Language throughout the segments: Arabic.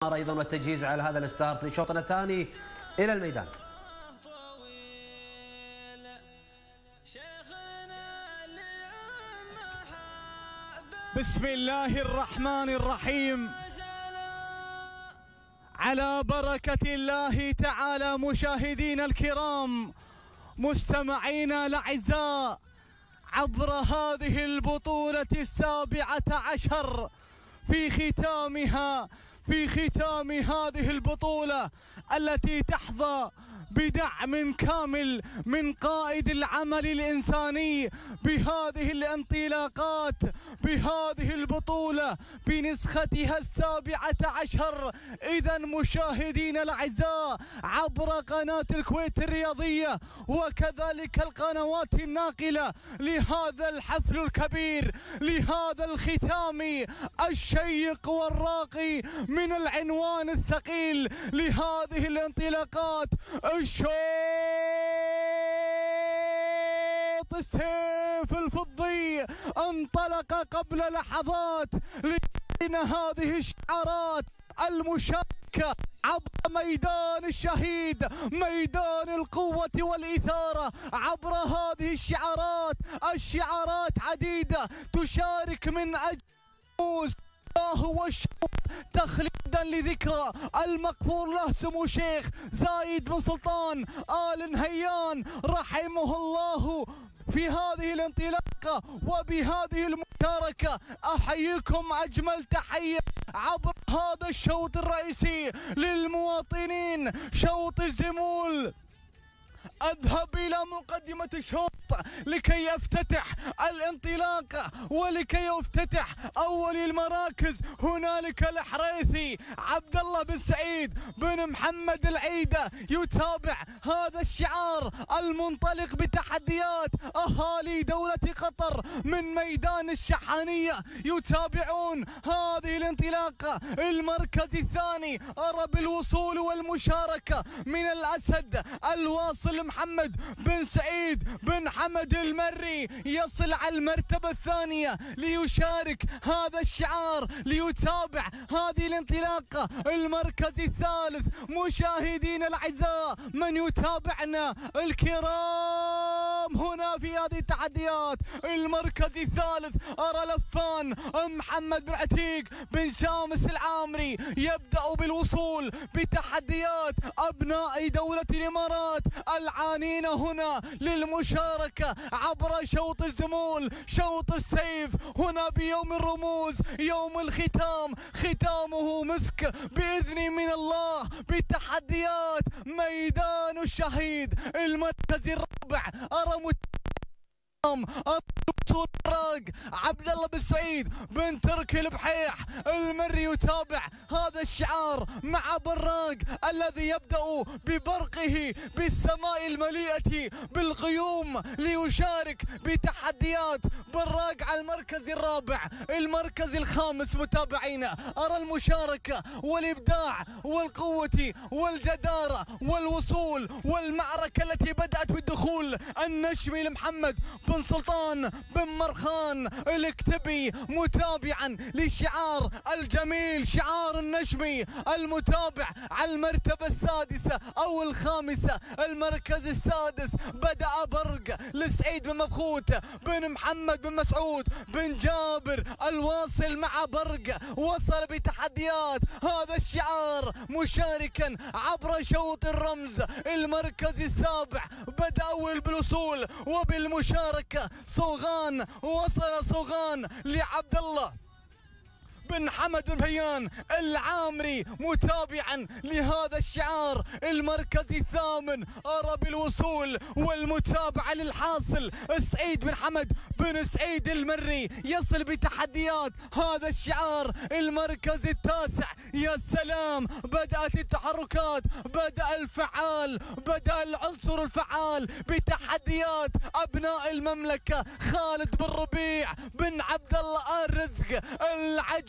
أيضا والتجهيز على هذا الستارت لشوطنا الثاني إلى الميدان. بسم الله الرحمن الرحيم. على بركة الله تعالى مشاهدينا الكرام مستمعينا الأعزاء عبر هذه البطولة 17 في ختام هذه البطولة التي تحظى بدعم كامل من قائد العمل الإنساني بهذه الانطلاقات بهذه البطولة بنسختها 17. إذا مشاهدينا الأعزاء عبر قناة الكويت الرياضية وكذلك القنوات الناقلة لهذا الحفل الكبير لهذا الختام الشيق والراقي من العنوان الثقيل لهذه الانطلاقات الشوط السيف الفضي انطلق قبل لحظات لأن هذه الشعارات المشاركة عبر ميدان الشهيد ميدان القوة والإثارة عبر هذه الشعارات عديدة تشارك من أجل هو الشوط تخليدا لذكرى المغفور له سمو الشيخ زايد بن سلطان آل نهيان رحمه الله في هذه الانطلاقة وبهذه المشاركة. أحييكم أجمل تحية عبر هذا الشوط الرئيسي للمواطنين شوط الزمول. أذهب إلى مقدمة الشوط لكي يفتتح الانطلاقة ولكي يفتتح أول المراكز. هنالك الحريثي عبد الله بن سعيد بن محمد العيدة يتابع هذا الشعار المنطلق بتحديات أهالي دولة قطر من ميدان الشحانية يتابعون هذه الانطلاقة. المركز الثاني أرى بالوصول والمشاركة من الأسد الواصل محمد بن سعيد بن حمد المري يصل على المرتبة الثانية ليشارك هذا الشعار ليتابع هذه الانطلاقة. المركز الثالث مشاهدينا الأعزاء من يتابعنا الكرام هنا في هذه التحديات. المركز الثالث أرى لفان محمد بن عتيق بن شامس العامري يبدأ بالوصول بتحديات أبناء دولة الإمارات العانين هنا للمشاركة عبر شوط الزمول شوط السيف هنا بيوم الرموز يوم الختام ختامه مسك بإذن من الله بتحديات ميدان الشهيد. المركز الرابع أرى الراق عبد الله بن سعيد بن تركي البحيح المري يتابع هذا الشعار مع براق الذي يبدأ ببرقه بالسماء المليئة بالغيوم ليشارك بتحديات براق على المركز الرابع. المركز الخامس متابعينا أرى المشاركة والإبداع والقوة والجدارة والوصول والمعركة التي بدأت بالدخول النشمي لمحمد بن سلطان بن مرخان الاكتبي متابعا للشعار الجميل شعار النشمي المتابع على المرتبة السادسة أو الخامسة. المركز السادس بدأ برق لسعيد بن مبخوت بن محمد بن مسعود بن جابر الواصل مع برق وصل بتحديات هذا الشعار مشاركا عبر شوط الرمز. المركز السابع بدأ أول بالوصول وبالمشاركة صوغان وصل صوغان لعبد الله بن حمد بن بيان العامري متابعا لهذا الشعار. المركز الثامن أرى بالوصول والمتابعة للحاصل سعيد بن حمد بن سعيد المري يصل بتحديات هذا الشعار. المركز التاسع يا سلام بدأت التحركات بدأ الفعال بدأ العنصر الفعال بتحديات أبناء المملكة خالد بن ربيع بن عبد الله آل رزق العجمي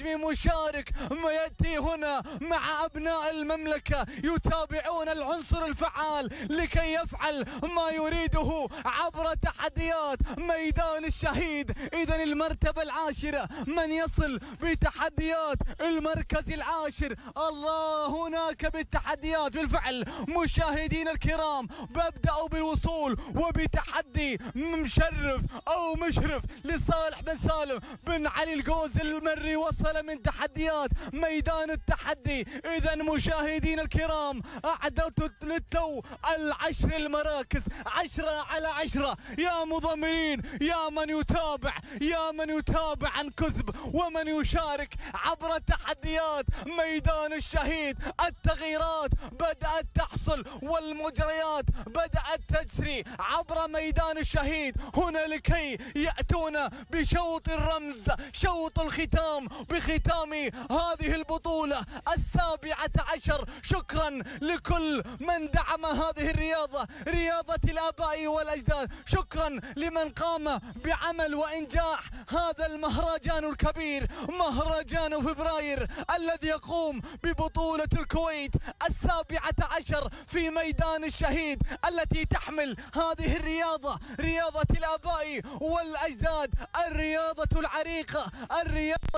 نجمي مشارك ما يأتي هنا مع أبناء المملكة يتابعون العنصر الفعال لكي يفعل ما يريده عبر تحديات ميدان الشهيد. إذن المرتبة العاشرة من يصل بتحديات المركز العاشر. الله هناك بالتحديات بالفعل مشاهدين الكرام. ببدأ بالوصول وبتحدي مشرف أو مشرف لصالح بن سالم بن علي القوز المري. وصل من تحديات ميدان التحدي. إذا مشاهدين الكرام أعددت للتو العشر المراكز 10/10. يا مضمرين، يا من يتابع، يا من يتابع عن كثب ومن يشارك عبر تحديات ميدان الشهيد. التغييرات بدأت تحصل والمجريات بدأت تجري عبر ميدان الشهيد هنا لكي يأتون بشوط الرمز، شوط الختام بختام هذه البطولة 17. شكرا لكل من دعم هذه الرياضة، رياضة الآباء والأجداد. شكرا لمن قام بعمل وإنجاح هذا المهرجان الكبير، مهرجان فبراير الذي يقوم ببطولة الكويت 17 في ميدان الشهيد، التي تحمل هذه الرياضة، رياضة الآباء والأجداد، الرياضة العريقة، الرياضة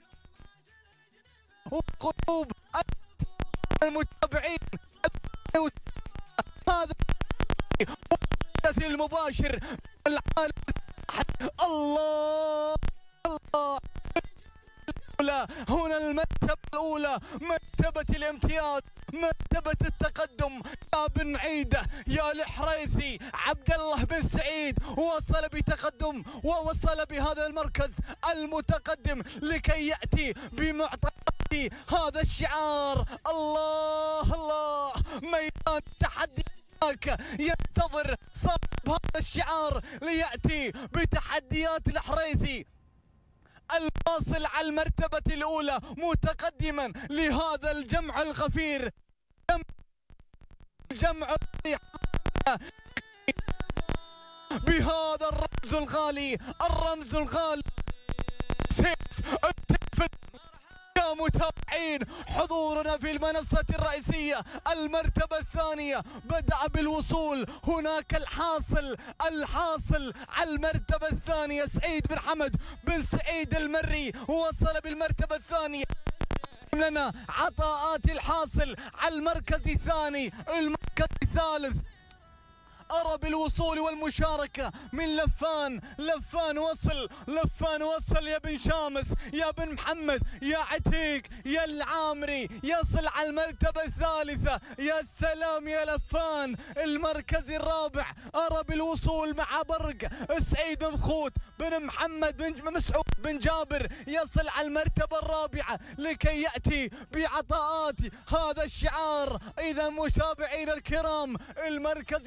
وقلوب المتابعين. هذا الحدث المباشر العالم. الله الله. هنا المرتبة الأولى، مرتبة الامتياز، مرتبة التقدم. يا بن عيده، يا الحريثي عبد الله بن سعيد وصل بتقدم ووصل بهذا المركز المتقدم لكي يأتي بمعطيات هذا الشعار. الله الله. ميدان التحدي ينتظر صاحب هذا الشعار ليأتي بتحديات الحريثي الواصل على المرتبة الأولى متقدما لهذا الجمع الغفير، الجمع بهذا الرمز الغالي، الرمز الغالي سيف يا متابعين. حضورنا في المنصة الرئيسية المرتبة الثانية بدأ بالوصول. هناك الحاصل على المرتبة الثانية سعيد بن حمد بن سعيد المري وصل بالمرتبة الثانية. لنا عطاءات الحاصل على المركز الثاني، المركز الثالث أرى بالوصول والمشاركة من لفان وصل يا بن شامس، يا بن محمد، يا عتيق، يا العامري يصل على المرتبة الثالثة. يا سلام يا لفان. المركز الرابع أرى بالوصول مع برق سعيد بن خوت بن محمد بن مسعود بن جابر يصل على المرتبة الرابعة لكي يأتي بعطاءات هذا الشعار. إذا متابعين الكرام المركز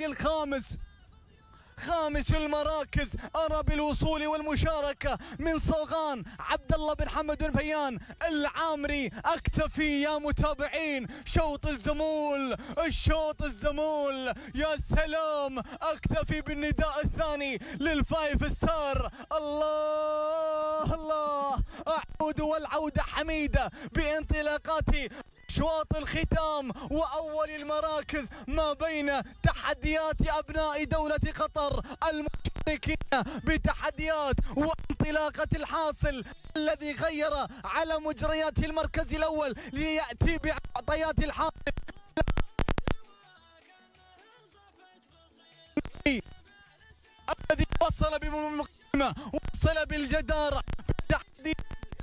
خامس المراكز أرى بالوصول والمشاركة من صوغان عبد الله بن حمد بن بيان العامري. أكتفي يا متابعين. شوط الزمول يا سلام. أكتفي بالنداء الثاني للفايف ستار. الله الله. أعود والعودة حميدة بانطلاقات شواط الختام وأول المراكز ما بين تحديات أبناء دولة قطر المشاركين بتحديات وانطلاقة الحاصل الذي غير على مجريات المركز الأول ليأتي بعطيات الحاصل الذي وصل بمقدمة، وصل بالجدارة بتحديات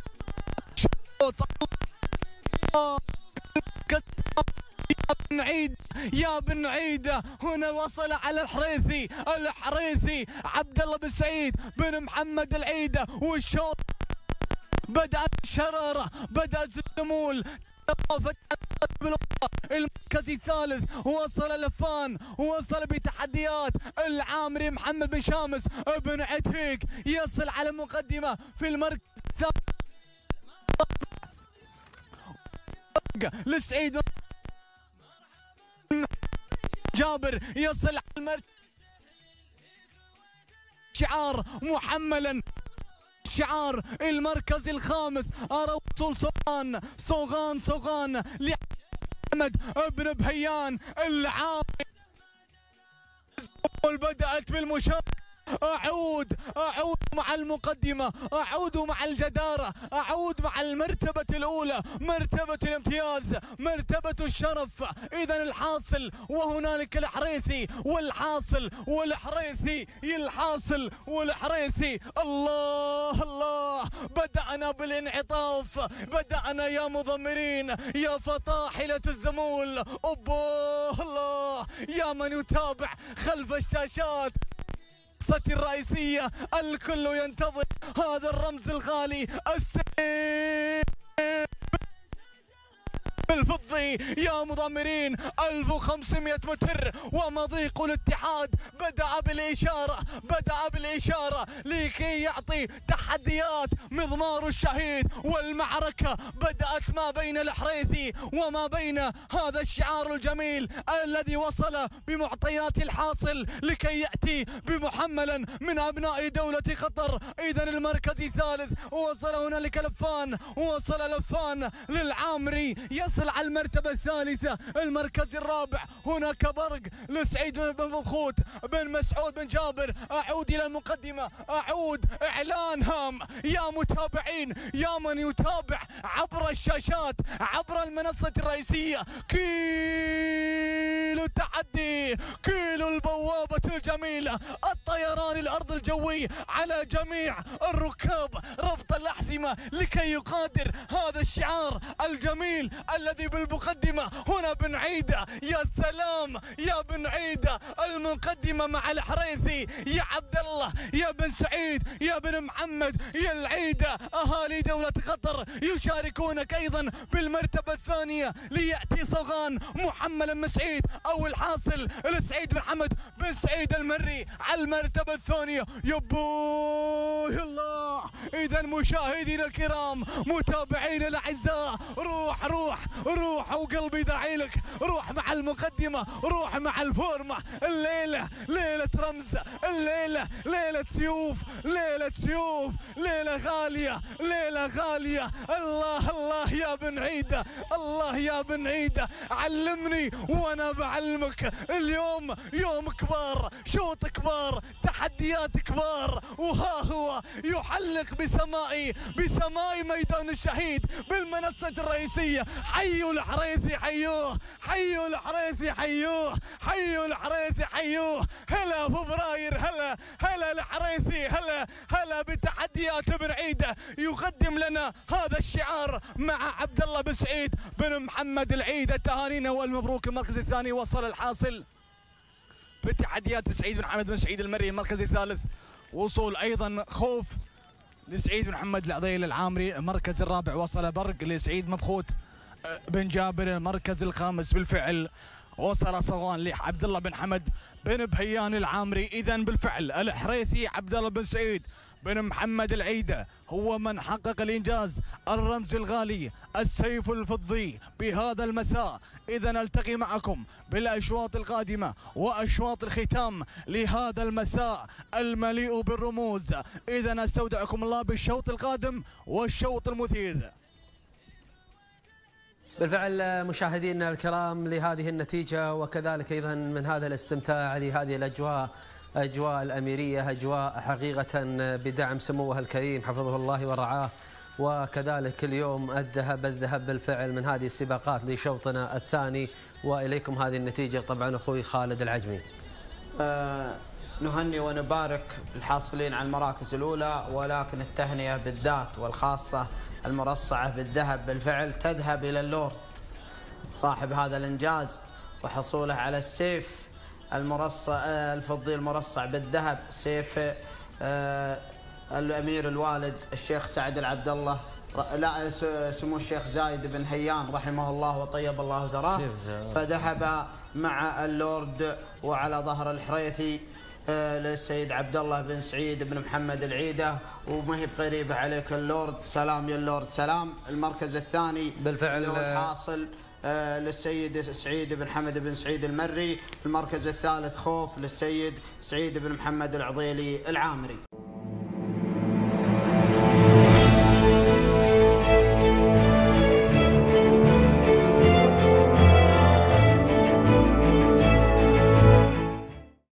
يا بن عيده. هنا وصل على الحريثي عبد الله بن سعيد بن محمد العيده. والشوط بدأت الشرارة، بدأت الدمول. المركز الثالث وصل لفان، وصل بتحديات العامري محمد بن شامس بن عتيق يصل على مقدمة في المركز الثالث لسعيد جابر يصل على المركز شعار محملا الشعار. المركز الخامس أرى وصول صوغان لأحمد بن بهيان العامري. بدأت بالمشاركة. أعود مع المقدمة، أعود مع الجدارة، أعود مع المرتبة الأولى، مرتبة الامتياز، مرتبة الشرف. إذا الحاصل وهنالك الحريثي والحاصل والحريثي الحاصل والحريثي. الله بدأنا بالانعطاف، بدأنا يا مضمرين يا فطاحلة الزمول. الله يا من يتابع خلف الشاشات الرئيسية، الكل ينتظر هذا الرمز الغالي السيف الفضي يا مضمرين. 1500 متر ومضيق الاتحاد بدأ بالإشارة لكي يعطي تحديات مضمار الشهيد. والمعركة بدأت ما بين الحريثي وما بين هذا الشعار الجميل الذي وصل بمعطيات الحاصل لكي يأتي بمحملا من أبناء دولة قطر. إذا المركز الثالث وصل هنالك لفان للعامري يصل على المرتبة الثالثة. المركز الرابع هناك برق لسعيد بن مبخوت بن مسعود بن جابر. أعود إلى المقدمة، أعود إعلان هام يا متابعين، يا من يتابع عبر الشاشات عبر المنصة الرئيسية. كيلو التحدي، كيلو البوابة الجميلة، الطيران الأرض الجوي على جميع الركاب، ربط الأحزمة لكي يقادر هذا الشعار الجميل الذي بالمقدمة. هنا بن عيدة، يا سلام يا بن عيدة، المقدمة مع الحريثي، يا عبد الله يا بن سعيد يا بن محمد يا العيدة. أهالي دولة قطر يشاركونك أيضا بالمرتبة الثانية ليأتي صوغان محمد بن سعيد أو الحاصل لسعيد محمد بن سعيد المري على المرتبة الثانية. يبوي الله. إذا مشاهدينا الكرام متابعينا الأعزاء، روح وقلبي داعي لك، روح مع المقدمة، روح مع الفورمة. الليلة ليلة رمز، الليلة ليلة سيوف، ليلة غالية. الله يا بن عيدة، الله يا بن عيدة، علمني وانا بعلمك. اليوم يوم كبار، شوط كبار، تحديات كبار، وها هو يحلق بسماء ميدان الشهيد بالمنصة الرئيسية. حيوا الحريثي، حيوا الحريثي، حيوا الحريثي، حيوه. هلا فبراير، هلا الحريثي، هلا بتحديات بن عيدة. يقدم لنا هذا الشعار مع عبد الله بن سعيد بن محمد العيدة. تهانينا والمبروك. المركز الثاني وصل الحاصل بتحديات سعيد بن محمد بن سعيد المري. المركز الثالث وصول أيضا خوف لسعيد بن محمد العضيل العامري. المركز الرابع وصل برق لسعيد مبخوت بن جابر. المركز الخامس بالفعل وصل صوغان لعبد الله بن حمد بن بهيان العامري. إذا بالفعل الحريثي عبد الله بن سعيد بن محمد العيدة هو من حقق الإنجاز، الرمز الغالي، السيف الفضي بهذا المساء. إذا نلتقي معكم بالأشواط القادمة وأشواط الختام لهذا المساء المليء بالرموز. إذا استودعكم الله بالشوط القادم والشوط المثير. بالفعل مشاهدينا الكرام لهذه النتيجة وكذلك أيضا من هذا الاستمتاع لهذه الأجواء، أجواء الأميرية، أجواء حقيقة بدعم سموه الكريم حفظه الله ورعاه. وكذلك اليوم الذهب بالفعل من هذه السباقات لشوطنا الثاني. وإليكم هذه النتيجة طبعا أخوي خالد العجمي. نهني ونبارك الحاصلين على المراكز الأولى، ولكن التهنئة بالذات والخاصة المرصعة بالذهب بالفعل تذهب إلى اللورد صاحب هذا الإنجاز وحصوله على السيف المرصع الفضي المرصع بالذهب، سيف الأمير الوالد الشيخ سعد العبد الله، لا سمو الشيخ زايد بن هيان رحمه الله وطيب الله ثراه. فذهب مع اللورد وعلى ظهر الحريثي للسيد عبد الله بن سعيد بن محمد العيدة. وما هي بقريبة عليك اللورد، سلام يا اللورد سلام. المركز الثاني بالفعل الحاصل للسيد سعيد بن حمد بن سعيد المري. المركز الثالث خوف للسيد سعيد بن محمد العضيلي العامري.